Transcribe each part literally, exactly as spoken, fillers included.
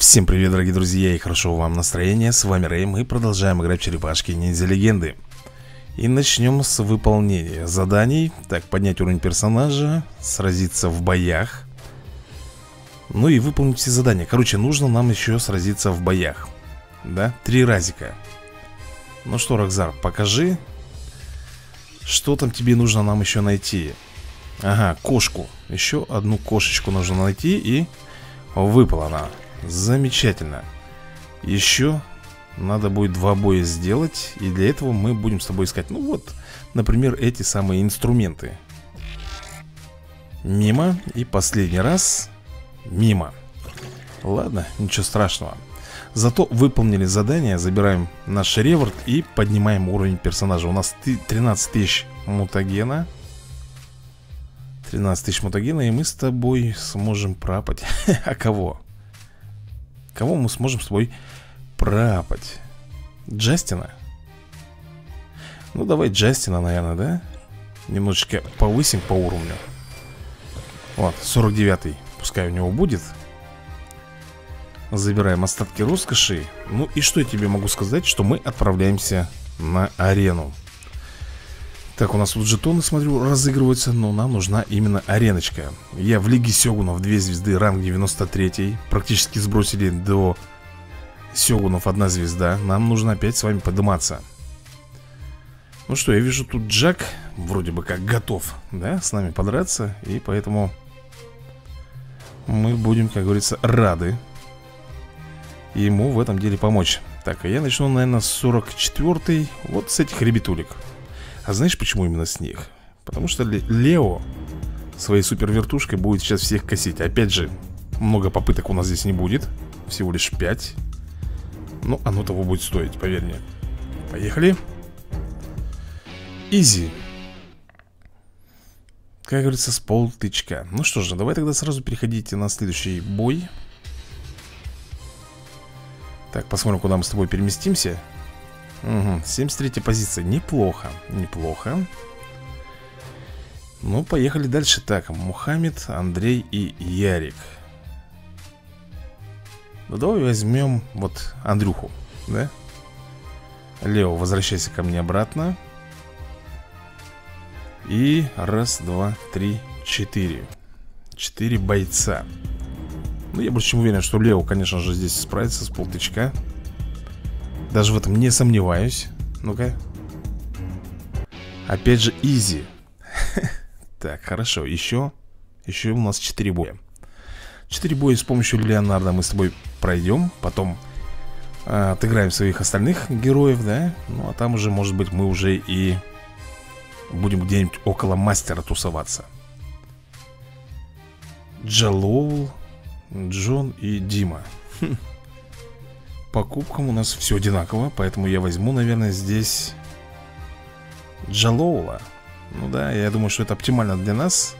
Всем привет, дорогие друзья, и хорошо вам настроение. С вами Рэй, мы продолжаем играть в черепашки ниндзя легенды. И начнем с выполнения заданий. Так, поднять уровень персонажа, сразиться в боях. Ну и выполнить все задания. Короче, нужно нам еще сразиться в боях. Да, три разика. Ну что, Рокзар, покажи, что там тебе нужно нам еще найти. Ага, кошку. Еще одну кошечку нужно найти, и выпала она. Замечательно. Еще надо будет два боя сделать. И для этого мы будем с тобой искать, ну вот, например, эти самые инструменты. Мимо. И последний раз мимо. Ладно, ничего страшного. Зато выполнили задание. Забираем наш реворд и поднимаем уровень персонажа. У нас тринадцать тысяч мутагена. тринадцать тысяч мутагена. И мы с тобой сможем пропать. А кого? Кого мы сможем с тобой пропать? Джастина? Ну давай Джастина, наверное, да? Немножечко повысим по уровню. Вот, сорок девятый. Пускай у него будет. Забираем остатки роскоши. Ну и что я тебе могу сказать? Что мы отправляемся на арену. Так, у нас тут жетоны, смотрю, разыгрываются. Но нам нужна именно ареночка. Я в Лиге Сёгунов две звезды, ранг девяносто три. Практически сбросили до Сёгунов одна звезда. Нам нужно опять с вами подниматься. Ну что, я вижу, тут Джак вроде бы как готов, да, с нами подраться. И поэтому мы будем, как говорится, рады ему в этом деле помочь. Так, а я начну, наверное, с сорок четвёртой. Вот с этих ребятулек. А знаешь, почему именно с них? Потому что Лео своей супер вертушкой будет сейчас всех косить. Опять же, много попыток у нас здесь не будет. Всего лишь пять. Но оно того будет стоить, поверь мне. Поехали. Изи. Как говорится, с полтычка. Ну что же, давай тогда сразу переходите на следующий бой. Так, посмотрим, куда мы с тобой переместимся. Угу, семьдесят третья позиция. Неплохо, неплохо. Ну, поехали дальше. Так, Мухаммед, Андрей и Ярик. Ну, давай возьмем вот Андрюху, да? Лео, возвращайся ко мне обратно. И раз, два, три, четыре. Четыре бойца. Ну, я больше чем уверен, что Лео, конечно же, здесь справится с полтычка. Даже в этом не сомневаюсь. Ну-ка. Опять же, изи. Так, хорошо, еще Еще у нас четыре боя. Четыре боя с помощью Леонардо мы с тобой пройдем. Потом а, отыграем своих остальных героев, да. Ну, а там уже, может быть, мы уже и будем где-нибудь около мастера тусоваться. Джалоул, Джон и Дима. Хм. По кубкам у нас все одинаково. Поэтому я возьму, наверное, здесь Джалоула. Ну да, я думаю, что это оптимально для нас.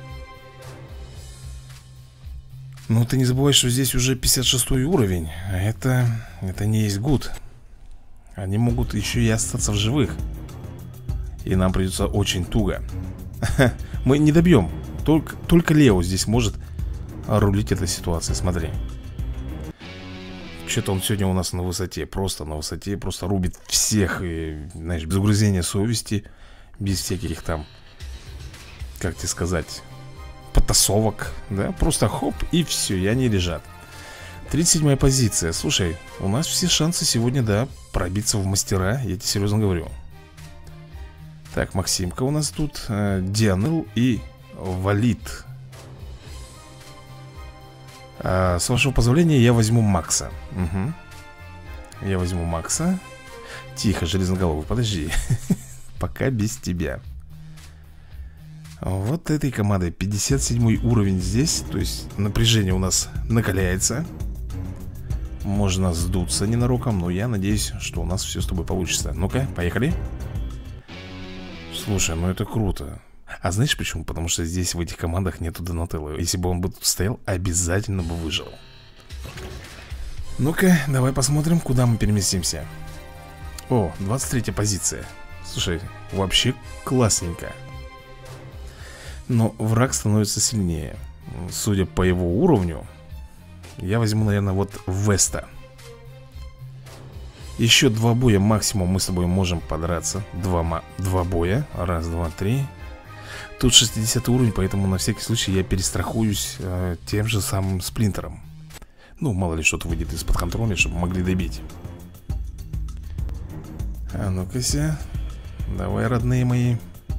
Но ты не забывай, что здесь уже пятьдесят шестой уровень. А это, это не есть гуд. Они могут еще и остаться в живых. И нам придется очень туго. Мы не добьем. Только, только Лео здесь может рулить этой ситуацией. Смотри. Что-то он сегодня у нас на высоте. Просто на высоте. Просто рубит всех. И, знаешь, без угрызения совести. Без всяких там, как тебе сказать, потасовок. Да, просто хоп, и все, и они лежат. Тридцать седьмая позиция. Слушай, у нас все шансы сегодня, да, пробиться в мастера. Я тебе серьезно говорю. Так, Максимка у нас тут, э, Дианел и Валид. а, С вашего позволения я возьму Макса. Угу. Я возьму Макса. Тихо, железноголовый, подожди. Пока без тебя. Вот этой командой пятьдесят седьмой уровень здесь. То есть напряжение у нас накаляется. Можно сдуться ненароком. Но я надеюсь, что у нас все с тобой получится. Ну-ка, поехали. Слушай, ну это круто. А знаешь почему? Потому что здесь в этих командах нету Донателло. Если бы он бы тут стоял, обязательно бы выжил. Ну-ка, давай посмотрим, куда мы переместимся. О, двадцать третья позиция. Слушай, вообще классненько. Но враг становится сильнее. Судя по его уровню, Я возьму, наверное, вот Веста. Еще два боя максимум мы с тобой можем подраться. Два, два боя. Раз, два, три. Тут шестидесятый уровень, поэтому на всякий случай я перестрахуюсь э, тем же самым Сплинтером. Ну, мало ли что-то выйдет из-под контроля, чтобы могли добить. А ну-ка-ся. Давай, родные мои.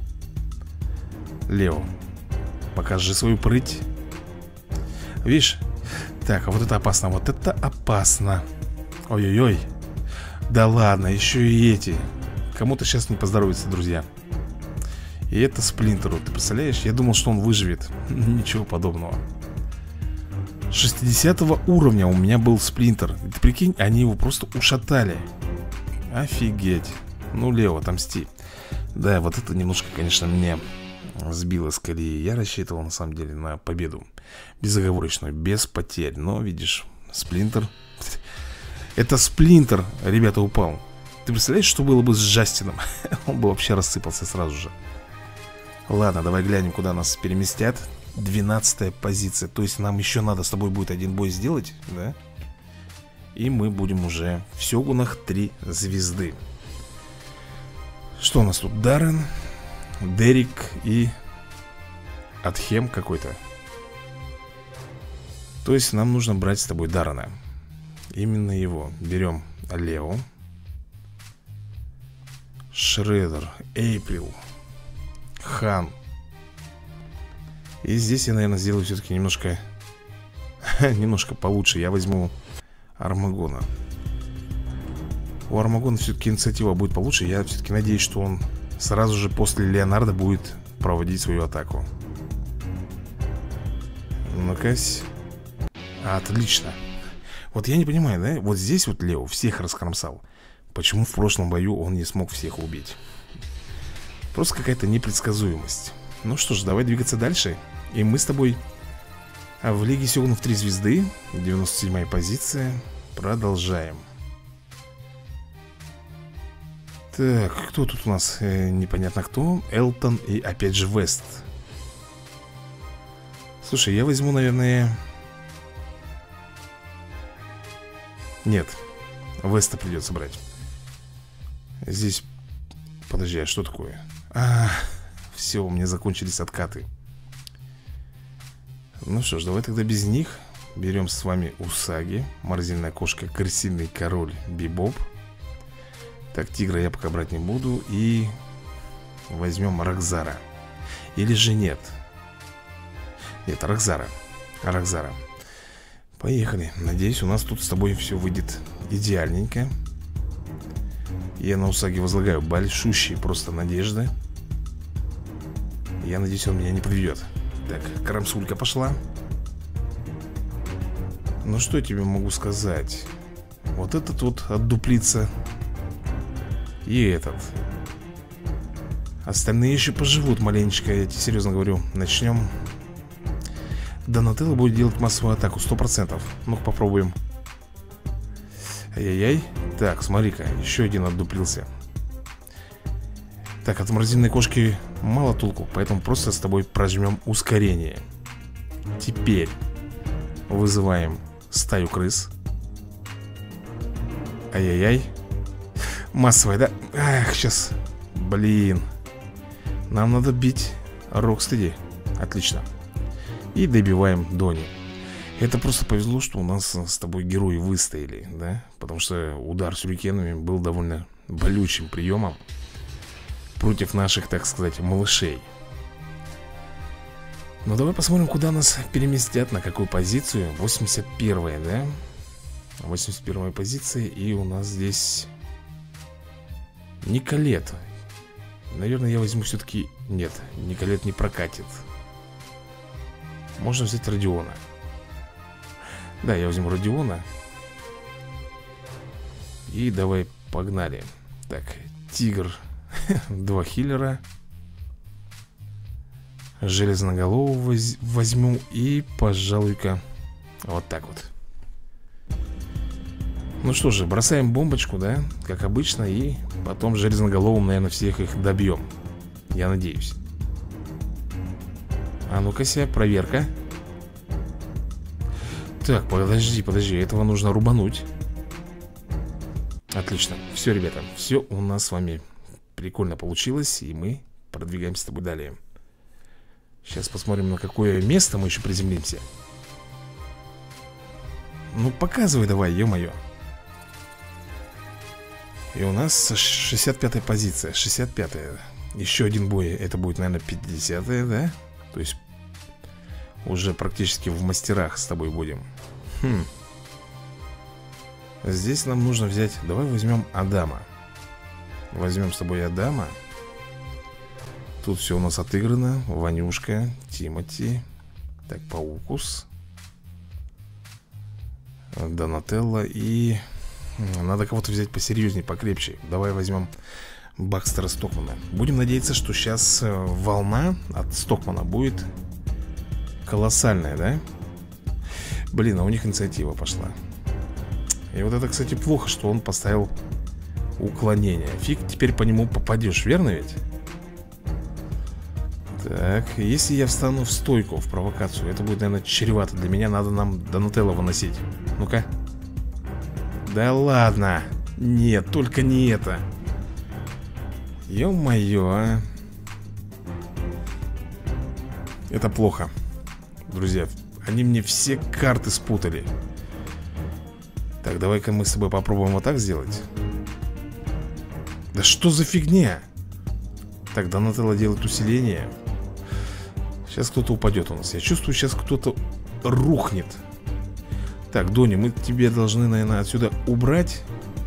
Лео, покажи свою прыть. Видишь? Так, а вот это опасно, вот это опасно. Ой-ой-ой. Да ладно, еще и эти. Кому-то сейчас не поздоровится, друзья. И это Сплинтеру, ты представляешь? Я думал, что он выживет. Ничего подобного. шестидесятого уровня у меня был Сплинтер. Ты прикинь, они его просто ушатали. Офигеть. Ну, Лео, отомсти. Да, вот это немножко, конечно, меня сбило с колеи. Я рассчитывал, на самом деле, на победу безоговорочную, без потерь. Но, видишь, Сплинтер. Это Сплинтер, ребята, упал. Ты представляешь, что было бы с Джастином? Он бы вообще рассыпался сразу же. Ладно, давай глянем, куда нас переместят. Двенадцатая позиция. То есть нам еще надо с тобой будет один бой сделать, да? И мы будем уже в Сёгунах три звезды. Что у нас тут? Даррен, Дерек и Атхем какой-то. То есть нам нужно брать с тобой Даррена. Именно его. Берем Лео, Шредер, Эйприл, Хан. И здесь я, наверное, сделаю все-таки немножко немножко получше. Я возьму Армагона. У Армагона все-таки инициатива будет получше. Я все-таки надеюсь, что он сразу же после Леонардо будет проводить свою атаку. Ну-ка. Отлично. Вот я не понимаю, да? Вот здесь вот Лео всех раскромсал. Почему в прошлом бою он не смог всех убить? Просто какая-то непредсказуемость. Ну что ж, давай двигаться дальше. И мы с тобой в Лиге Сёгунов три звезды, девяносто седьмая позиция. Продолжаем. Так, кто тут у нас? Э, непонятно кто. Элтон и опять же Вест. Слушай, я возьму, наверное... Нет, Веста придется брать. Здесь... Подожди, а что такое? А, все, у меня закончились откаты. Ну что ж, давай тогда без них. Берем с вами Усаги, Морозильная кошка, Крысиный король, Бибоп. Так, тигра я пока брать не буду. И возьмем Рокзара. Или же нет? Нет, Рокзара. Рокзара. Поехали. Надеюсь, у нас тут с тобой все выйдет идеальненько. Я на Усаги возлагаю большущие просто надежды. Я надеюсь, он меня не подведет. Так, Карамсулька пошла. Ну что я тебе могу сказать? Вот этот вот отдуплится. И этот. Остальные еще поживут маленечко, я тебе серьезно говорю. Начнем. Донателло будет делать массовую атаку, сто процентов. Ну-ка попробуем. Ай-яй-яй. Так, смотри-ка, еще один отдуплился. Так, от морозильной кошки мало толку, поэтому просто с тобой прожмем ускорение. Теперь вызываем стаю крыс. Ай-яй-яй. Массовая, да? Ах, сейчас. Блин. Нам надо бить Рокстеди. Отлично. И добиваем Дони. Это просто повезло, что у нас с тобой герои выстояли, да? Потому что удар сюрикенами был довольно болючим приемом против наших, так сказать, малышей. Ну давай посмотрим, куда нас переместят, на какую позицию. восемьдесят первая, да? восемьдесят первая позиция. И у нас здесь Николет. Наверное, я возьму все-таки... Нет, Николет не прокатит. Можно взять Родиона. Да, я возьму Родиона. И давай, погнали. Так, Тигр. Два хиллера. Железноголового воз... возьму. И, пожалуй-ка, вот так вот. Ну что же, бросаем бомбочку, да? Как обычно. И потом железноголовым, наверное, всех их добьем. Я надеюсь. А ну-ка, проверка. Так, подожди, подожди, этого нужно рубануть. Отлично, все, ребята, все у нас с вами прикольно получилось. И мы продвигаемся с тобой далее. Сейчас посмотрим, на какое место мы еще приземлимся. Ну, показывай давай, ё-моё. И у нас шестьдесят пятая позиция, шестьдесят пятая. Еще один бой, это будет, наверное, пятидесятая, да? То есть уже практически в мастерах с тобой будем. Хм. Здесь нам нужно взять, давай возьмем Адама. Возьмем с тобой Адама. Тут все у нас отыграно. Ванюшка, Тимати. Так, Паукус, Донателло. И надо кого-то взять посерьезнее, покрепче. Давай возьмем Бакстера Стокмана. Будем надеяться, что сейчас волна от Стокмана будет колоссальная, да? Блин, а у них инициатива пошла. И вот это, кстати, плохо, что он поставил уклонение. Фиг теперь по нему попадешь, верно ведь? Так, если я встану в стойку, в провокацию, это будет, наверное, чревато для меня. Надо нам Донателло выносить. Ну-ка. Да ладно. Нет, только не это. Ё-моё, а. Это плохо. Друзья, они мне все карты спутали. Так, давай-ка мы с тобой попробуем вот так сделать. Да что за фигня? Так, Донателло делает усиление. Сейчас кто-то упадет у нас. Я чувствую, сейчас кто-то рухнет. Так, Дони, мы тебе должны, наверное, отсюда убрать.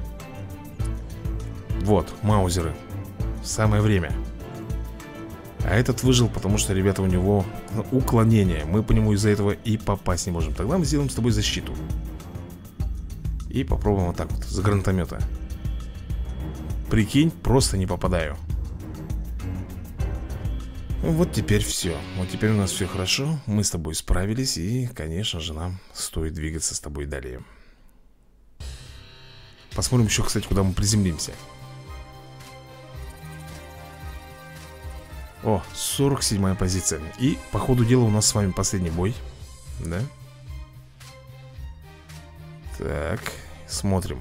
Вот, маузеры. Самое время. А этот выжил, потому что, ребята, у него уклонение. Мы по нему из-за этого и попасть не можем. Тогда мы сделаем с тобой защиту. И попробуем вот так вот, с гранатомета. Прикинь, просто не попадаю. Вот теперь все. Вот теперь у нас все хорошо. Мы с тобой справились. И, конечно же, нам стоит двигаться с тобой далее. Посмотрим еще, кстати, куда мы приземлимся. О, сорок седьмая позиция. И, по ходу дела, у нас с вами последний бой. Да? Так, смотрим.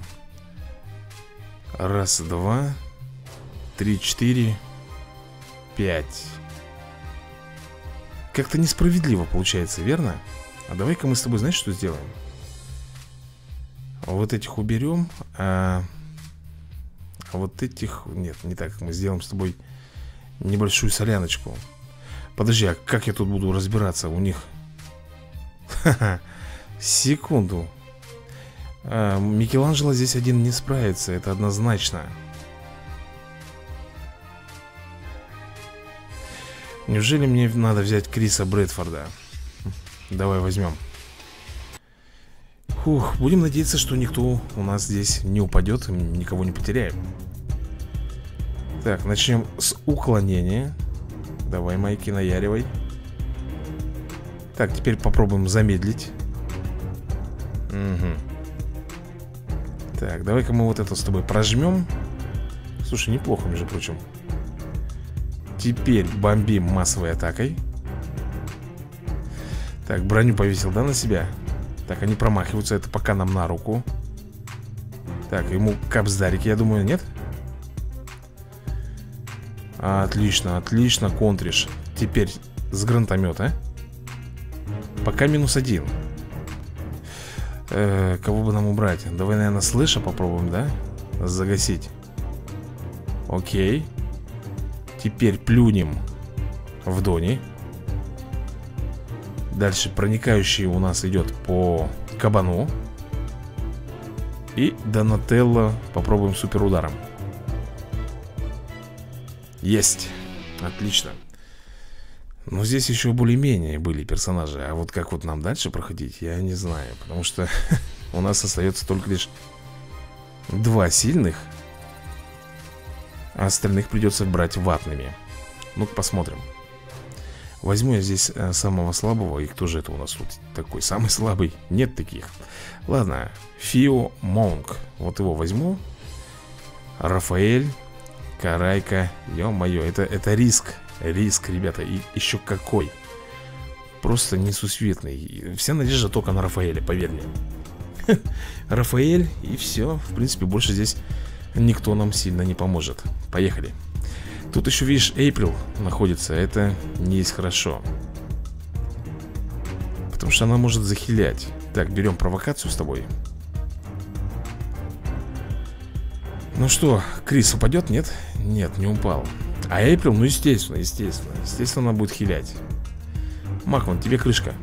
Раз, два, три, четыре, пять. Как-то несправедливо получается, верно? А давай-ка мы с тобой, знаешь, что сделаем? Вот этих уберем, а... а вот этих... Нет, не так. Мы сделаем с тобой небольшую соляночку. Подожди, а как я тут буду разбираться? У них... Ха-ха. Секунду. а, Микеланджело здесь один не справится. Это однозначно. Неужели мне надо взять Криса Брэдфорда? Давай возьмем. Фух, будем надеяться, что никто у нас здесь не упадет, никого не потеряем. Так, начнем с уклонения. Давай, Майки, наяривай. Так, теперь попробуем замедлить. Угу. Так, давай-ка мы вот это с тобой прожмем. Слушай, неплохо, между прочим. Теперь бомбим массовой атакой. Так, броню повесил, да, на себя? Так, они промахиваются, это пока нам на руку. Так, ему капсдарики, я думаю, нет? Отлично, отлично, контришь. Теперь с гранатомета. Пока минус один. э, Кого бы нам убрать? Давай, наверное, слэша попробуем, да? Загасить. Окей. Теперь плюнем в Дони. Дальше проникающий у нас идет по кабану. И Донателло попробуем суперударом. Есть. Отлично. Но здесь еще более-менее были персонажи. А вот как вот нам дальше проходить, я не знаю. Потому что у нас остается только лишь два сильных. А остальных придется брать ватными. Ну-ка посмотрим. Возьму я здесь э, самого слабого. И кто же это у нас тут такой самый слабый? Нет таких. Ладно, Фио Монк. Вот его возьму. Рафаэль, Карайка. Ё-моё, это, это риск. Риск, ребята, и еще какой. просто несусветный. Вся надежда только на Рафаэля, поверь мне. Рафаэль, и все. В принципе, больше здесь никто нам сильно не поможет. Поехали. Тут еще, видишь, Эйприл находится. Это не есть хорошо. Потому что она может захилять. Так, берем провокацию с тобой. Ну что, Крис упадет? Нет? Нет, не упал. А Эйприл, ну естественно, естественно. Естественно, она будет хилять. Макман, тебе крышка.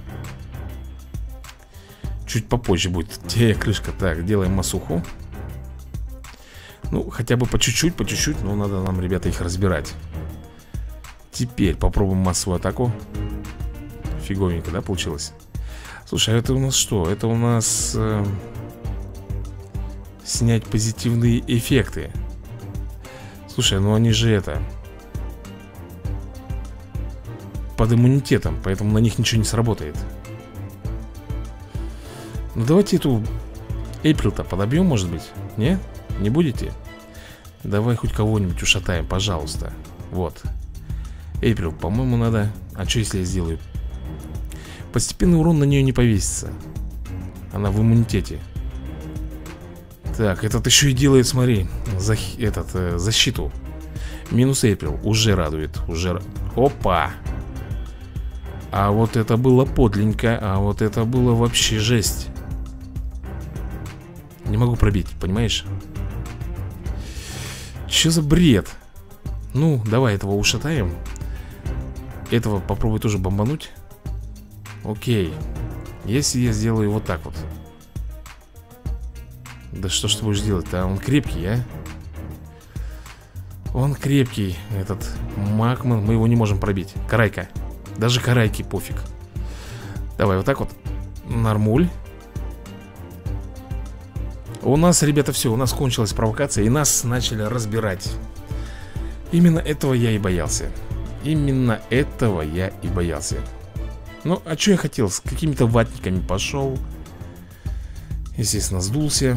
Чуть попозже будет тебе крышка. Так, делаем массуху. Ну, хотя бы по чуть-чуть, по чуть-чуть. Но надо нам, ребята, их разбирать. Теперь попробуем массовую атаку. Фиговенько, да, получилось? Слушай, а это у нас что? Это у нас э, снять позитивные эффекты. Слушай, ну они же это под иммунитетом, поэтому на них ничего не сработает. Ну давайте эту Эйприл-то подобьем, может быть? Не? Не будете? Давай хоть кого-нибудь ушатаем, пожалуйста. Вот. Эйприл, по-моему, надо... А что если я сделаю? Постепенный урон на нее не повесится. Она в иммунитете. Так, этот еще и делает, смотри, за, этот, э, защиту. Минус Эйприл, уже радует. Уже... Опа! А вот это было подленько. А вот это было вообще жесть. Не могу пробить, понимаешь? Че за бред? Ну, давай этого ушатаем. Этого попробуй тоже бомбануть. Окей. Если я сделаю вот так вот. Да что ж ты будешь делать-то? Он крепкий, а? Он крепкий, этот Макман. Мы его не можем пробить. Карайка. Даже карайки пофиг. Давай вот так вот. Нормуль. У нас, ребята, все, у нас кончилась провокация. И нас начали разбирать. Именно этого я и боялся. Именно этого я и боялся. Ну, а что я хотел? С какими-то ватниками пошел. Естественно, сдулся.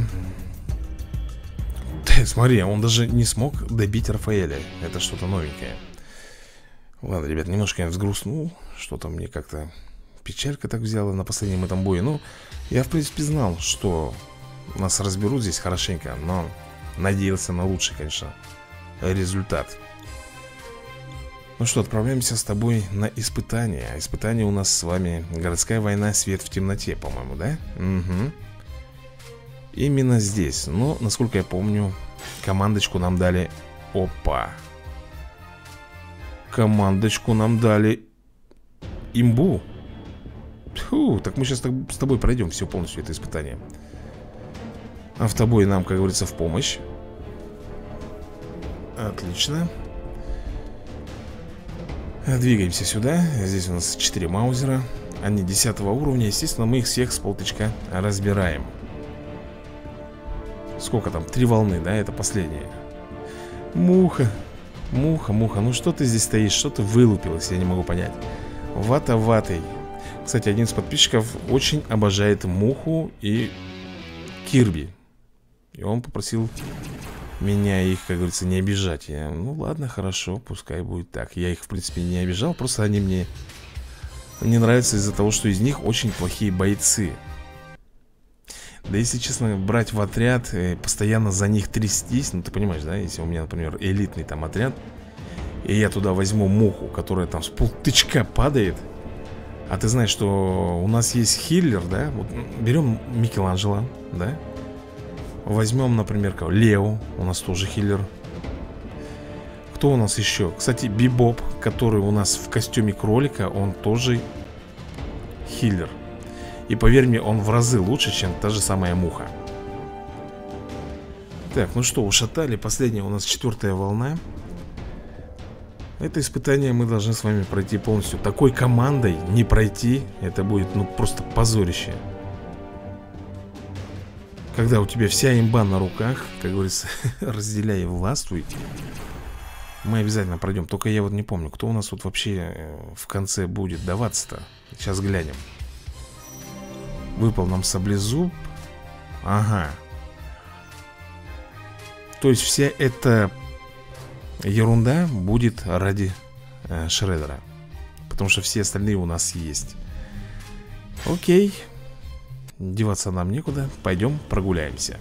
Смотри, он даже не смог добить Рафаэля. Это что-то новенькое. Ладно, ребят, немножко я взгрустнул. Что-то мне как-то печалька так взяла на последнем этом бое. Ну, я, в принципе, знал, что нас разберут здесь хорошенько. Но надеялся на лучший, конечно, результат. Ну что, отправляемся с тобой на испытание. А испытание у нас с вами городская война, свет в темноте, по-моему, да? Угу. Именно здесь. Но, насколько я помню, командочку нам дали... Опа! Командочку нам дали... Имбу. Фу, так мы сейчас с тобой пройдем все полностью это испытание. Автобой нам, как говорится, в помощь. Отлично. Двигаемся сюда. Здесь у нас четыре маузера. Они десятого уровня. Естественно, мы их всех с полтычка разбираем. Сколько там? Три волны, да? Это последняя. Муха. Муха, муха. Ну что ты здесь стоишь? Что ты вылупилась? Я не могу понять. Вата ватой. Кстати, один из подписчиков очень обожает муху и Кирби. И он попросил меня их, как говорится, не обижать. Я, ну ладно, хорошо, пускай будет так. Я их, в принципе, не обижал. Просто они мне не нравятся из-за того, что из них очень плохие бойцы. Да, если честно, брать в отряд, постоянно за них трястись. Ну, ты понимаешь, да? Если у меня, например, элитный там отряд, и я туда возьму муху, которая там с полтычка падает. А ты знаешь, что у нас есть хиллер, да? Вот берем Микеланджело, да? Возьмем, например, кого? Лео, у нас тоже хиллер. Кто у нас еще? Кстати, Бибоп, который у нас в костюме кролика, он тоже хиллер. И поверь мне, он в разы лучше, чем та же самая муха. Так, ну что, ушатали. Последняя у нас четвертая волна. Это испытание мы должны с вами пройти полностью. Такой командой не пройти, это будет, ну, просто позорище. Когда у тебя вся имба на руках, как говорится, разделяй и властвуй. Мы обязательно пройдем. Только я вот не помню, кто у нас вот вообще в конце будет даваться-то. Сейчас глянем. Выпал нам саблезуб. Ага. То есть вся эта ерунда будет ради э, Шреддера. потому что все остальные у нас есть. Окей. Деваться нам некуда. Пойдем прогуляемся.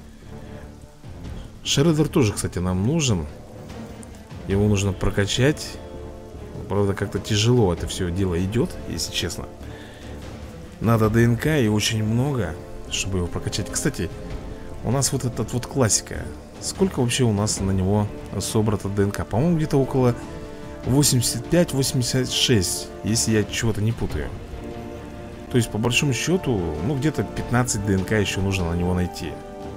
Шреддер тоже, кстати, нам нужен. Его нужно прокачать. Правда, как-то тяжело это все дело идет, если честно. Надо ДНК и очень много, чтобы его прокачать. Кстати, у нас вот этот вот классика. Сколько вообще у нас на него собрано ДНК? По-моему, где-то около восемьдесят пять — восемьдесят шесть, если я чего-то не путаю. То есть, по большому счету, ну, где-то пятнадцать ДНК еще нужно на него найти.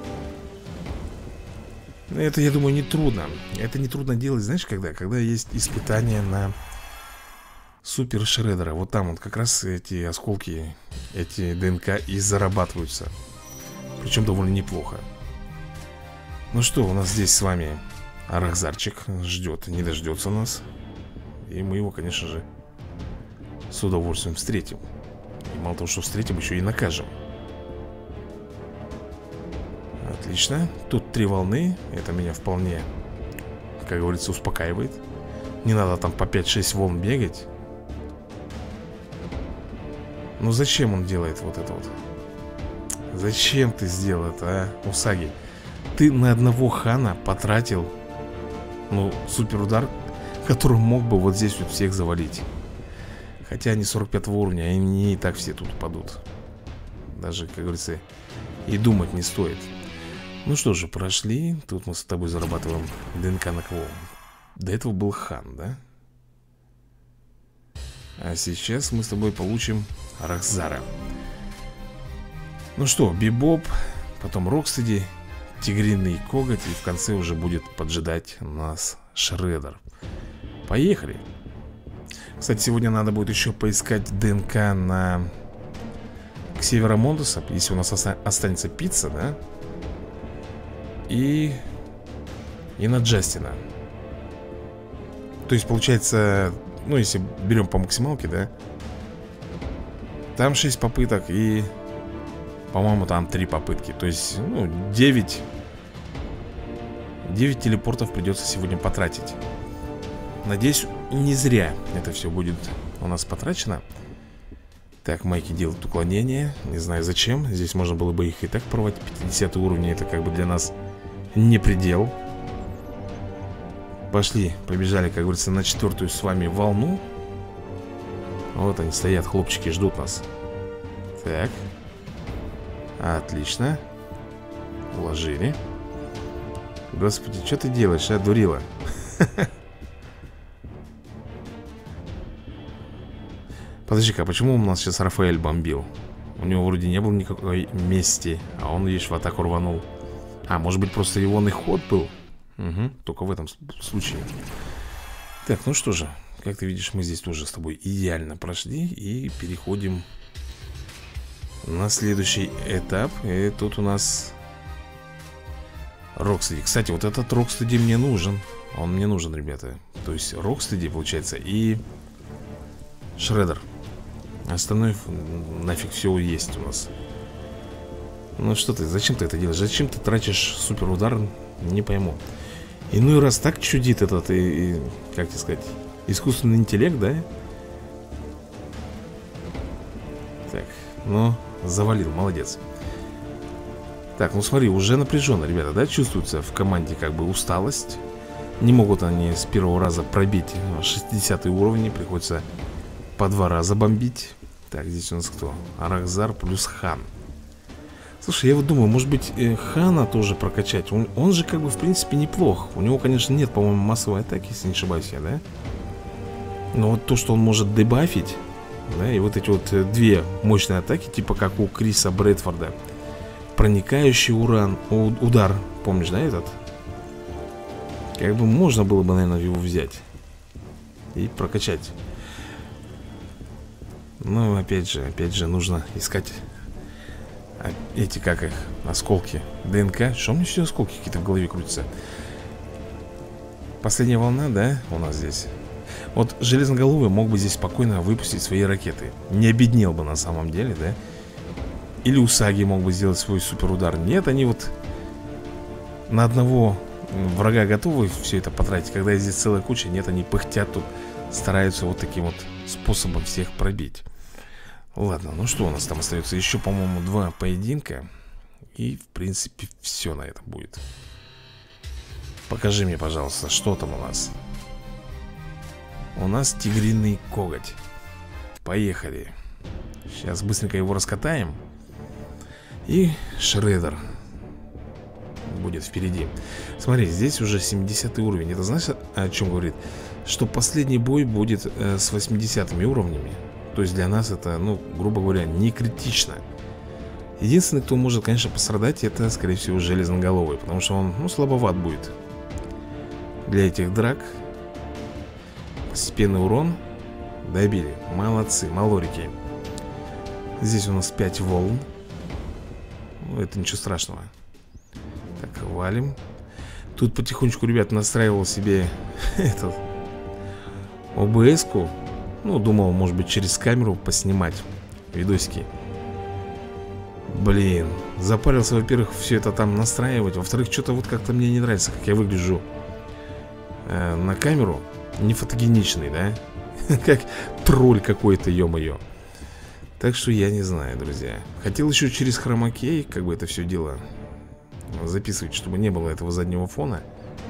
Это, я думаю, не трудно. Это не трудно делать, знаешь, когда? Когда есть испытания на Супер Шреддера. Вот там вот как раз эти осколки, эти ДНК и зарабатываются. Причем довольно неплохо. Ну что, у нас здесь с вами Рахзарчик ждет, не дождется нас. И мы его, конечно же, с удовольствием встретим. И мало того, что встретим, еще и накажем. Отлично. Тут три волны. Это меня вполне, как говорится, успокаивает. Не надо там по пять-шесть волн бегать. Ну зачем он делает вот это вот? Зачем ты сделал это, а, Усаги? Ты на одного хана потратил, ну, супер удар, которым мог бы вот здесь вот всех завалить. Хотя они сорок пятого уровня, они и так все тут упадут. Даже, как говорится, и думать не стоит. Ну что же, прошли. Тут мы с тобой зарабатываем ДНК на кого? До этого был хан, да? А сейчас мы с тобой получим Рахзара. Ну что, Бибоп, потом Рокстеди, Тигриный коготь, и в конце уже будет поджидать нас Шреддер. Поехали. Кстати, сегодня надо будет еще поискать ДНК на Ксевера Мондуса, если у нас оста останется пицца, да? И... И на Джастина. То есть получается, ну если берем по максималке, да, там шесть попыток и, по-моему, там три попытки. То есть, ну, девять девять телепортов придется сегодня потратить. Надеюсь, не зря это все будет у нас потрачено. Так, майки делают уклонение. Не знаю зачем. Здесь можно было бы их и так порвать. пятьдесят уровней, это как бы для нас не предел. Пошли, побежали, как говорится, на четвертую с вами волну. Вот они стоят, хлопчики, ждут нас. Так. Отлично. Уложили. Господи, что ты делаешь, а, дурила? Подожди-ка, а почему у нас сейчас Рафаэль бомбил? У него вроде не было никакой мести, а он, видишь, в атаку рванул. А, может быть, просто его ход был? Угу, только в этом случае. Так, ну что же, как ты видишь, мы здесь тоже с тобой идеально прошли. И переходим на следующий этап. И тут у нас Рокстеди. Кстати, вот этот Рокстеди мне нужен. Он мне нужен, ребята. То есть Рокстеди, получается, и Шреддер. Остальное нафиг все есть у нас. Ну что ты, зачем ты это делаешь? Зачем ты тратишь супер удар? Не пойму. Иной раз так чудит этот, и, и, как тебе сказать, искусственный интеллект, да? Так, ну, завалил, молодец. Так, ну смотри, уже напряженно, ребята, да? Чувствуется в команде как бы усталость. Не могут они с первого раза пробить шестидесятый уровень. Приходится по два раза бомбить. Так, здесь у нас кто? Рахзар плюс хан. Слушай, я вот думаю, может быть, э, хана тоже прокачать. он, он же как бы в принципе неплох. У него, конечно, нет, по-моему, массовой атаки, если не ошибаюсь я, да? Но вот то, что он может дебафить, да, и вот эти вот э, две мощные атаки, типа как у Криса Брэдфорда. Проникающий уран, у, удар, помнишь, да, этот? Как бы можно было бы, наверное, его взять и прокачать. Но опять же, опять же, нужно искать эти, как их, осколки ДНК. Что у меня все осколки какие-то в голове крутятся? Последняя волна, да, у нас здесь. Вот Железноголовый мог бы здесь спокойно выпустить свои ракеты. Не обеднел бы на самом деле, да? Или Усаги мог бы сделать свой суперудар. Нет, они вот на одного врага готовы все это потратить. Когда здесь целая куча, нет, они пыхтят тут, стараются вот таким вот способом всех пробить. Ладно, ну что у нас там остается? Еще, по-моему, два поединка. И, в принципе, все на этом будет. Покажи мне, пожалуйста, что там у нас. У нас тигриный коготь. Поехали. Сейчас быстренько его раскатаем. И Шреддер будет впереди. Смотри, здесь уже семидесятый уровень. Это знаешь, о чем говорит? Что последний бой будет э, с восьмидесятыми уровнями. То есть для нас это, ну, грубо говоря, не критично. Единственный, кто может, конечно, пострадать, это, скорее всего, Железноголовый. Потому что он, ну, слабоват будет для этих драк. Постепенный урон. Добили, молодцы, малорики. Здесь у нас пять волн. Ну, это ничего страшного. Так, валим. Тут потихонечку, ребят, настраивал себе этот о бэ эс-ку. Ну, думал, может быть, через камеру поснимать видосики. Блин, запарился, во-первых, все это там настраивать. Во-вторых, что-то вот как-то мне не нравится, как я выгляжу э, на камеру. Не фотогеничный, да? Как тролль какой-то, ё-моё. Так что я не знаю, друзья. Хотел еще через хромакей, как бы это все дело записывать, чтобы не было этого заднего фона.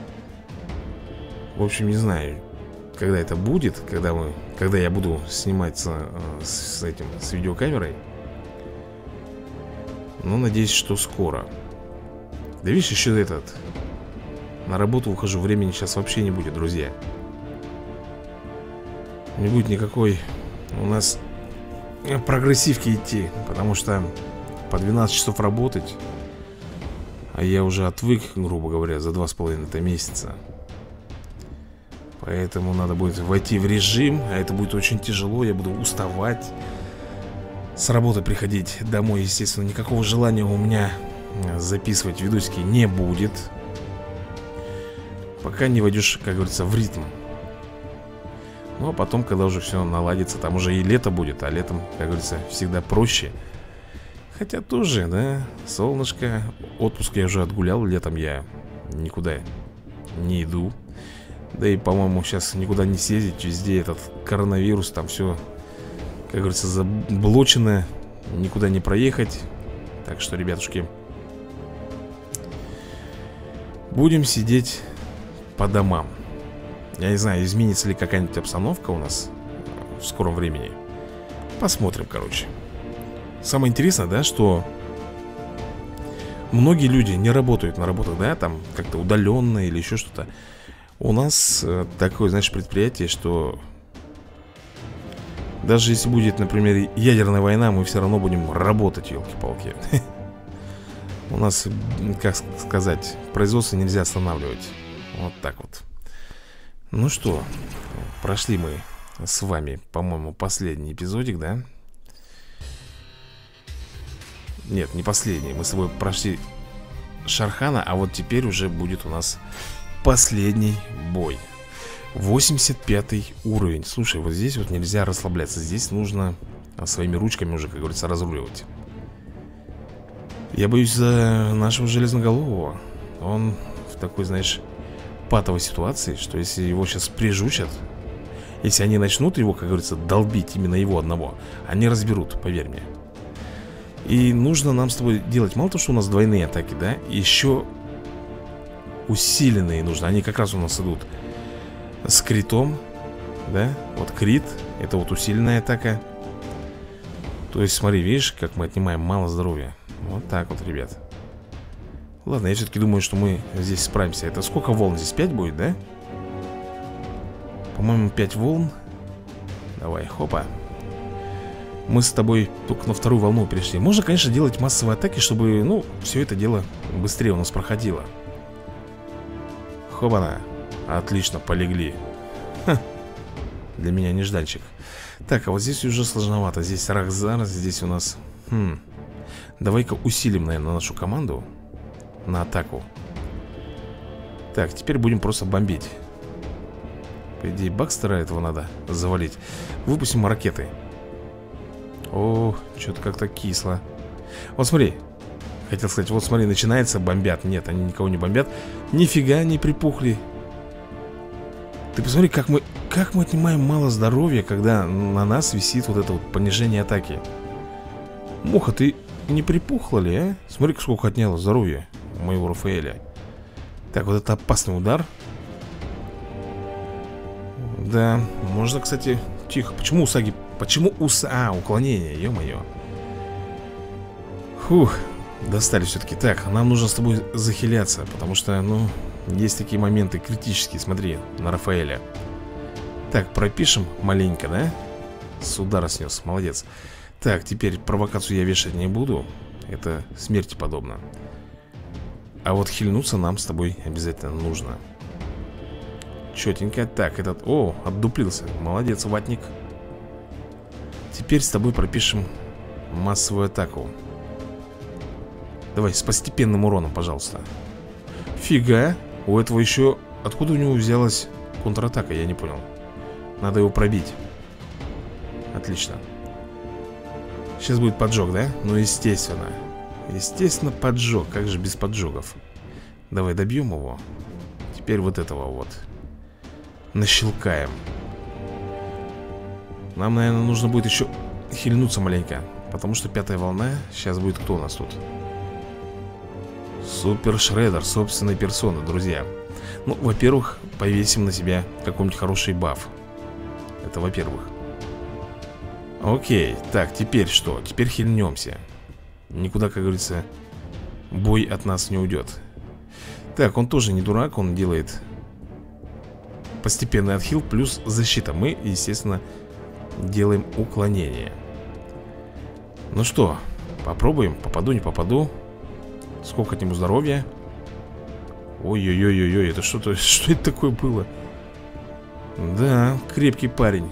В общем, не знаю, когда это будет, когда мы, когда я буду снимать с, с этим, с видеокамерой. Но надеюсь, что скоро. Да видишь, еще этот, на работу ухожу, времени сейчас вообще не будет, друзья. Не будет никакой у нас прогрессивки идти, потому что по двенадцать часов работать. А я уже отвык, грубо говоря, за два с половиной месяца. Поэтому надо будет войти в режим. А это будет очень тяжело, я буду уставать. С работы приходить домой, естественно, никакого желания у меня записывать видосики не будет. Пока не войдешь, как говорится, в ритм. Ну а потом, когда уже все наладится, там уже и лето будет. А летом, как говорится, всегда проще. Хотя тоже, да, солнышко. Отпуск я уже отгулял, летом я никуда не иду. Да и, по-моему, сейчас никуда не съездить. Везде этот коронавирус, там все, как говорится, заблочено. Никуда не проехать. Так что, ребятушки, будем сидеть по домам. Я не знаю, изменится ли какая-нибудь обстановка у нас в скором времени. Посмотрим, короче. Самое интересное, да, что многие люди не работают на работах, да, там как-то удаленно или еще что-то. У нас э, такое, знаешь, предприятие, что даже если будет, например, ядерная война, мы все равно будем работать, елки-палки. У нас, как сказать, производство нельзя останавливать. Вот так вот. Ну что, прошли мы с вами, по-моему, последний эпизодик, да? Нет, не последний. Мы с тобой прошли Шархана, а вот теперь уже будет у нас последний бой. восемьдесят пятый уровень. Слушай, вот здесь вот нельзя расслабляться. Здесь нужно своими ручками уже, как говорится, разруливать. Я боюсь за нашего Железноголового. Он в такой, знаешь, патовой ситуации, что если его сейчас прижучат, если они начнут его, как говорится, долбить именно его одного, они разберут, поверь мне. И нужно нам с тобой делать мало того, что у нас двойные атаки, да, еще усиленные нужно. Они как раз у нас идут с критом, да, вот крит, это вот усиленная атака. То есть смотри, видишь, как мы отнимаем мало здоровья. Вот так вот, ребят. Ладно, я все-таки думаю, что мы здесь справимся. Это сколько волн здесь? пять будет, да? По-моему, пять волн. Давай, хопа. Мы с тобой только на вторую волну перешли. Можно, конечно, делать массовые атаки, чтобы, ну, все это дело быстрее у нас проходило. Хопана. Отлично, полегли. Ха. Для меня нежданчик. Так, а вот здесь уже сложновато. Здесь Рахзар, здесь у нас... Хм. Давай-ка усилим, наверное, нашу команду на атаку. Так, теперь будем просто бомбить. По идее, Бакстера этого надо завалить. Выпустим ракеты. О, что-то как-то кисло. Вот смотри. Хотел сказать, вот смотри, начинается, бомбят. Нет, они никого не бомбят. Нифига не припухли. Ты посмотри, как мы, как мы отнимаем мало здоровья, когда на нас висит вот это вот понижение атаки. Муха, ты не припухла ли, а? Смотри, сколько отняло здоровья у моего Рафаэля. Так, вот это опасный удар. Да, можно, кстати... Тихо, почему Усаги... Почему Уса... А, уклонение, ё-моё. Фух, достали все-таки. Так, нам нужно с тобой захиляться, потому что, ну, есть такие моменты критические, смотри, на Рафаэля. Так, пропишем маленько, да? С удара снес, молодец. Так, теперь провокацию я вешать не буду. Это смерти подобно. А вот хильнуться нам с тобой обязательно нужно. Четенько. Так, этот... О, отдуплился. Молодец, ватник. Теперь с тобой пропишем массовую атаку. Давай, с постепенным уроном, пожалуйста. Фига. У этого еще... Откуда у него взялась контратака, я не понял. Надо его пробить. Отлично. Сейчас будет поджог, да? Ну, естественно. Естественно, поджог. Как же без поджогов? Давай добьем его. Теперь вот этого вот нащелкаем. Нам, наверное, нужно будет еще хильнуться маленько, потому что пятая волна. Сейчас будет кто у нас тут? Супер Шреддер собственной персоны, друзья. Ну, во-первых, повесим на себя какой-нибудь хороший баф. Это во-первых. Окей, так, теперь что? Теперь хильнемся. Никуда, как говорится, бой от нас не уйдет. Так, он тоже не дурак, он делает постепенный отхил плюс защита. Мы, естественно, делаем уклонение. Ну что, попробуем. Попаду, не попаду. Сколько от него здоровья? Ой-ой-ой-ой, это что-то... Что это такое было? Да, крепкий парень.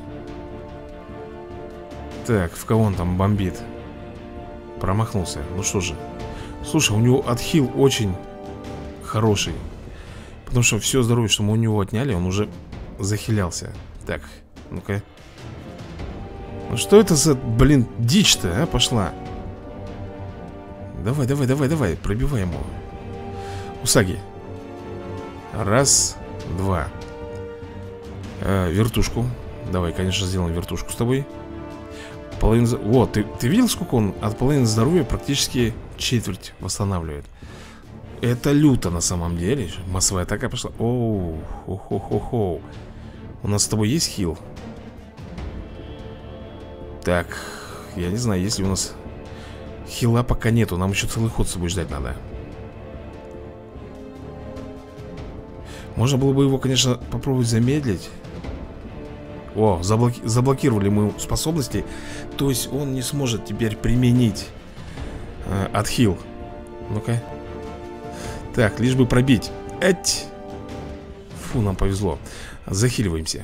Так, в кого он там бомбит? Промахнулся, ну что же. Слушай, у него отхил очень хороший. Потому что все здоровье, что мы у него отняли, он уже захилялся. Так, ну-ка. Ну что это за, блин, дичь-то, а, пошла? Давай, давай, давай, давай, пробивай ему. Усаги. Раз, два. а, Вертушку. Давай, конечно, сделаем вертушку с тобой. Половина... Вот, ты, ты видел, сколько он от половины здоровья практически четверть восстанавливает? Это люто на самом деле. Массовая атака пошла. Оу, хо-хо-хо-хо. У нас с тобой есть хил? Так, я не знаю, если у нас хила пока нету. Нам еще целый ход с собой ждать надо. Можно было бы его, конечно, попробовать замедлить. О, заблоки... заблокировали мы способности. То есть он не сможет теперь применить э, отхил. Ну-ка. Так, лишь бы пробить. Эть. Фу, нам повезло. Захиливаемся.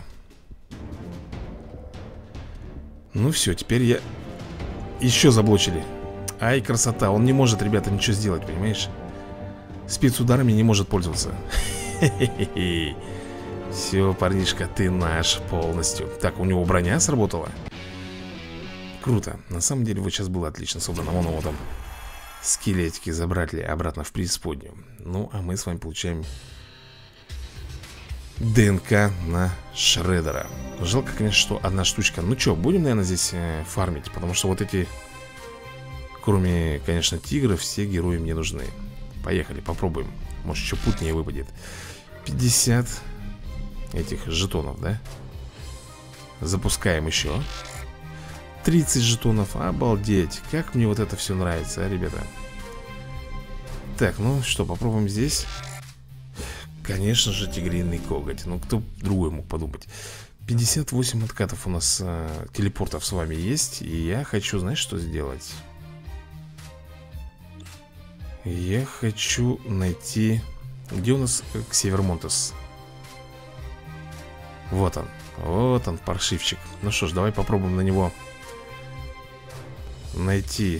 Ну все, теперь я... Еще заблочили. Ай, красота. Он не может, ребята, ничего сделать, понимаешь? Спецударами не может пользоваться. Хе-хе-хе. Все, парнишка, ты наш полностью. Так, у него броня сработала. Круто. На самом деле, вот сейчас было отлично собрано. Вон его там скелетики забрали обратно в преисподнюю. Ну, а мы с вами получаем ДНК на Шреддера. Жалко, конечно, что одна штучка. Ну что, будем, наверное, здесь э, фармить. Потому что вот эти, кроме, конечно, тигров, все герои мне нужны. Поехали, попробуем. Может, еще путнее выпадет. пятьдесят этих жетонов, да? Запускаем еще тридцать жетонов, обалдеть. Как мне вот это все нравится, а, ребята. Так, ну что, попробуем здесь. Конечно же, тигриный коготь. Ну, кто другой мог подумать. Пятьдесят восемь откатов у нас э, телепортов с вами есть. И я хочу, знаешь, что сделать? Я хочу найти... Где у нас Ксевермонтес? Вот он, вот он, паршивчик. Ну что ж, давай попробуем на него найти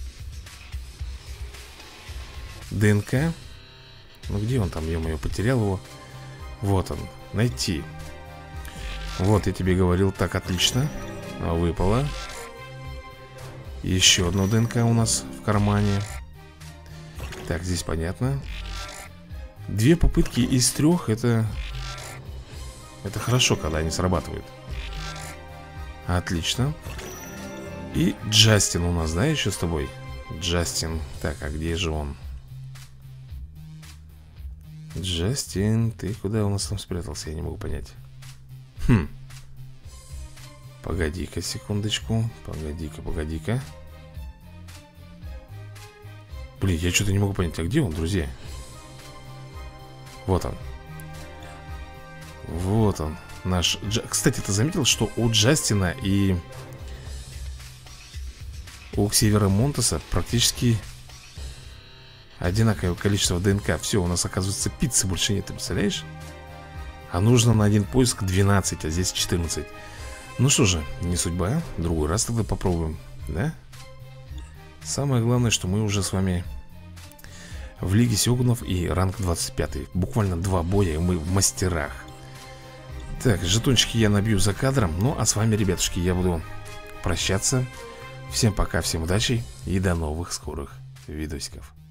ДНК. Ну где он там, ё-моё, потерял его. Вот он, найти. Вот, я тебе говорил, так, отлично. Выпало. Еще одно ДНК у нас в кармане. Так, здесь понятно. Две попытки из трех, это Это хорошо, когда они срабатывают. Отлично. И Джастин у нас, да, еще с тобой? Джастин. Так, а где же он? Джастин, ты куда у нас там спрятался? Я не могу понять. Хм. Погоди-ка секундочку. Погоди-ка, погоди-ка. Блин, я что-то не могу понять. А где он, друзья? Вот он. Вот он. Наш... Дж... Кстати, ты заметил, что у Джастина и у Ксивера Монтеса практически одинаковое количество ДНК. Все, у нас, оказывается, пиццы больше нет, ты представляешь? А нужно на один поиск двенадцать, а здесь четырнадцать. Ну что же, не судьба. Другой раз тогда попробуем, да? Самое главное, что мы уже с вами в Лиге Сёгунов и ранг двадцать пять. Буквально два боя, и мы в мастерах. Так, жетончики я набью за кадром. Ну, а с вами, ребятушки, я буду прощаться. Всем пока, всем удачи и до новых скорых видосиков.